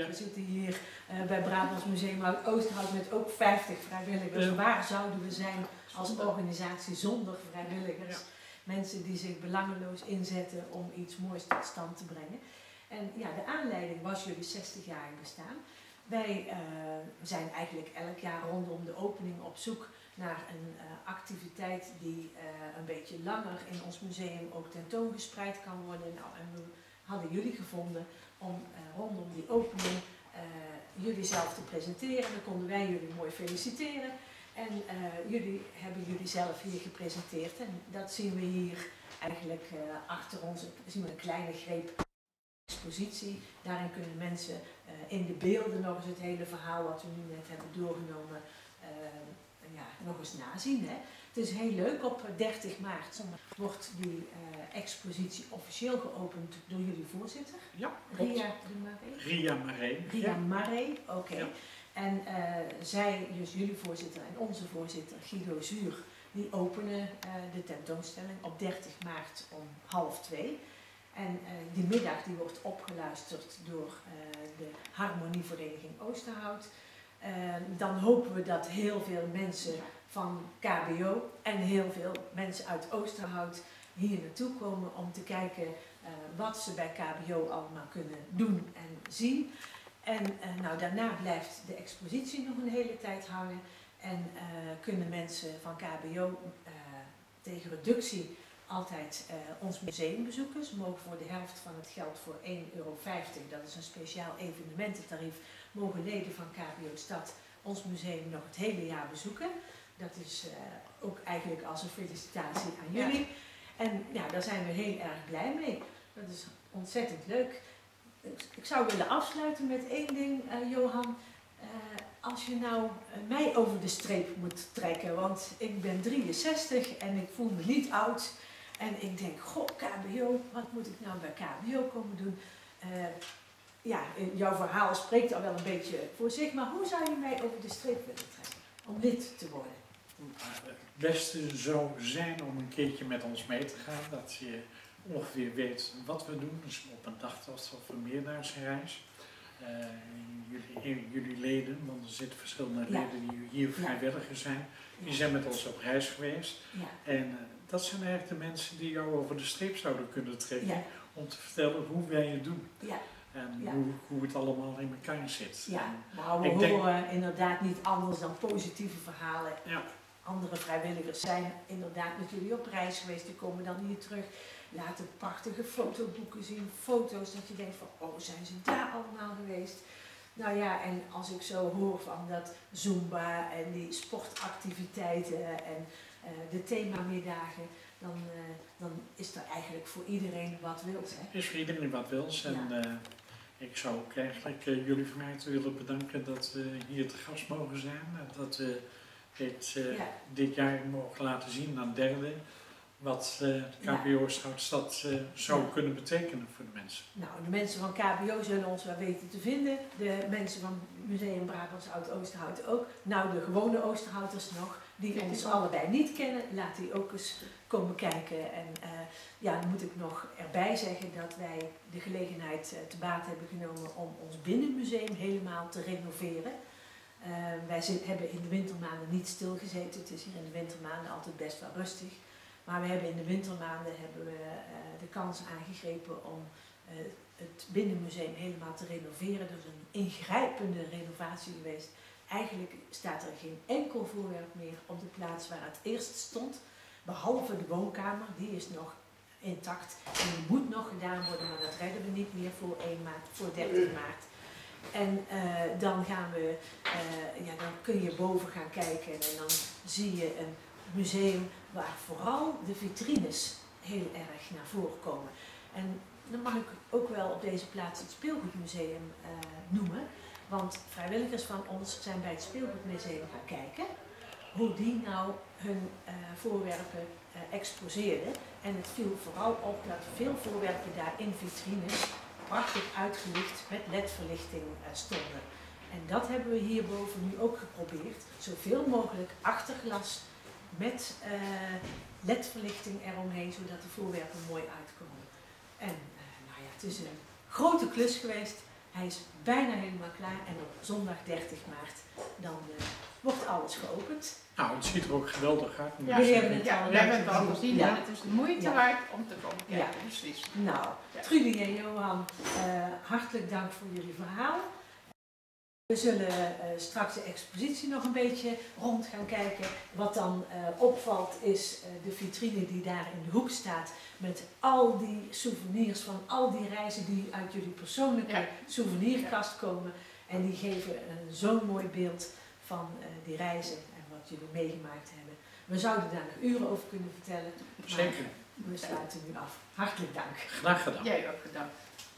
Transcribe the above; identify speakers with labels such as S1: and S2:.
S1: Ja. We zitten hier bij Brabants Museum Oud-Oosterhout met ook 50 vrijwilligers. Ja. Waar zouden we zijn als organisatie zonder vrijwilligers? Ja. Mensen die zich belangeloos inzetten om iets moois tot stand te brengen. En ja, de aanleiding was jullie 60-jarig bestaan. Wij zijn eigenlijk elk jaar rondom de opening op zoek naar een activiteit die een beetje langer in ons museum ook tentoongespreid kan worden. Nou, en we hadden jullie gevonden om rondom die opening jullie zelf te presenteren. Dan konden wij jullie mooi feliciteren. En jullie hebben jullie zelf hier gepresenteerd. En dat zien we hier eigenlijk achter ons. Zien we een kleine greep expositie. Daarin kunnen mensen in de beelden nog eens het hele verhaal wat we nu net hebben doorgenomen nog eens nazien. Hè. Het is heel leuk. Op 30 maart wordt die expositie officieel geopend door jullie voorzitter.
S2: Ja,
S1: Ria Maré. Ria Maré, oké. Ja. En zij, dus jullie voorzitter en onze voorzitter Guido Zuur, die openen de tentoonstelling op 30 maart om 13:30. En die middag die wordt opgeluisterd door de Harmonievereniging Oosterhout. Dan hopen we dat heel veel mensen van KBO en heel veel mensen uit Oosterhout hier naartoe komen om te kijken wat ze bij KBO allemaal kunnen doen en zien. En nou, daarna blijft de expositie nog een hele tijd hangen en kunnen mensen van KBO tegen reductie altijd ons museum bezoeken. Ze mogen voor de helft van het geld voor €1,50, dat is een speciaal evenemententarief, mogen leden van KBO Stad ons museum nog het hele jaar bezoeken. Dat is ook eigenlijk als een felicitatie aan jullie. Ja. En ja, daar zijn we heel erg blij mee. Dat is ontzettend leuk. Ik zou willen afsluiten met één ding, Johan. Als je nou mij over de streep moet trekken, want ik ben 63 en ik voel me niet oud. En ik denk, goh, KBO, wat moet ik nou bij KBO komen doen? Ja, jouw verhaal spreekt al wel een beetje voor zich, maar hoe zou je mij over de streep willen trekken om lid te worden?
S2: Het beste zou zijn om een keertje met ons mee te gaan, dat je ongeveer weet wat we doen. Dus op een dagtocht of een meerdaagsreis. Jullie leden, want er zitten verschillende leden die hier vrijwilligers zijn, die zijn met ons op reis geweest. Ja. En dat zijn eigenlijk de mensen die jou over de streep zouden kunnen trekken om te vertellen hoe wij het doen. Ja. En hoe het allemaal in elkaar zit.
S1: Ja, nou, we horen inderdaad niet anders dan positieve verhalen. Ja. Andere vrijwilligers zijn inderdaad met jullie op reis geweest, die komen dan hier terug, laten prachtige fotoboeken zien, foto's dat je denkt van, oh, zijn ze daar allemaal geweest? Nou ja, en als ik zo hoor van dat Zumba en die sportactiviteiten en de themamiddagen, dan is er eigenlijk voor iedereen wat wils. Hè?
S2: Is voor iedereen wat wils. En ik zou ook eigenlijk jullie van mij willen bedanken dat we hier te gast mogen zijn. En dat we dit jaar mogen laten zien aan derden wat KBO Stad zou kunnen betekenen voor de mensen.
S1: Nou, de mensen van KBO zullen ons wel weten te vinden. De mensen van Museum Brabants Oud-Oosterhout ook. Nou, de gewone Oosterhouters nog, die ons allebei niet kennen, laat die ook eens komen kijken. En dan moet ik nog erbij zeggen dat wij de gelegenheid te baat hebben genomen om ons binnenmuseum helemaal te renoveren. Wij hebben in de wintermaanden niet stilgezeten. Het is hier in de wintermaanden altijd best wel rustig. Maar we hebben in de wintermaanden de kans aangegrepen om het binnenmuseum helemaal te renoveren. Dat is een ingrijpende renovatie geweest. Eigenlijk staat er geen enkel voorwerp meer op de plaats waar het eerst stond. Behalve de woonkamer, die is nog intact. En die moet nog gedaan worden, maar dat redden we niet meer voor 30 maart. En dan kun je boven gaan kijken en dan zie je een museum waar vooral de vitrines heel erg naar voren komen. En dan mag ik ook wel op deze plaats het Speelgoedmuseum noemen, want vrijwilligers van ons zijn bij het Speelgoedmuseum gaan kijken hoe die nou hun voorwerpen exposeerden. En het viel vooral op dat veel voorwerpen daar in vitrines prachtig uitgelicht met ledverlichting stonden. En dat hebben we hierboven nu ook geprobeerd. Zoveel mogelijk achterglas met ledverlichting eromheen, zodat de voorwerpen mooi uitkomen. En het is een grote klus geweest. Hij is bijna helemaal klaar en op zondag 30 maart dan wordt alles geopend.
S2: Nou, het ziet er ook geweldig uit.
S3: Ja,
S1: we hebben het
S3: al gezien
S1: ja.
S3: en het is de moeite waard om te komen kijken,
S1: Ja.
S3: precies.
S1: Nou, Trudy en Johan, hartelijk dank voor jullie verhaal. We zullen straks de expositie nog een beetje rond gaan kijken. Wat dan opvalt is de vitrine die daar in de hoek staat met al die souvenirs van al die reizen die uit jullie persoonlijke souvenirkast komen. En die geven zo'n mooi beeld van die reizen en wat jullie meegemaakt hebben. We zouden daar nog uren over kunnen vertellen.
S2: Zeker.
S1: We sluiten nu af. Hartelijk dank.
S2: Graag gedaan.
S3: Jij ook bedankt.